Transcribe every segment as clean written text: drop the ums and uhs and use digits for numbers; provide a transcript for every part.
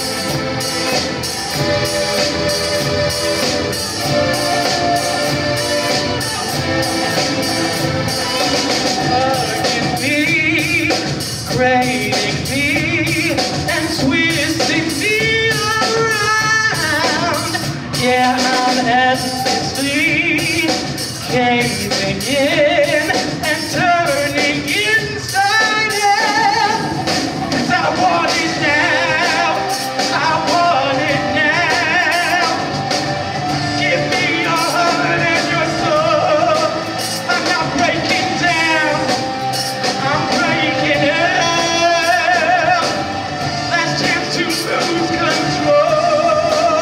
Craving me and twisting me around. Yeah, I'm endlessly caving in and turning inside out. 'Cause I want it now, I want it now. Give me your heart and your soul. I'm not breaking down, I'm breaking out. Lose control.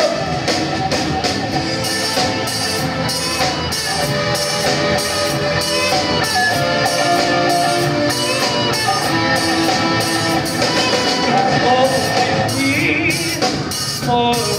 Oh,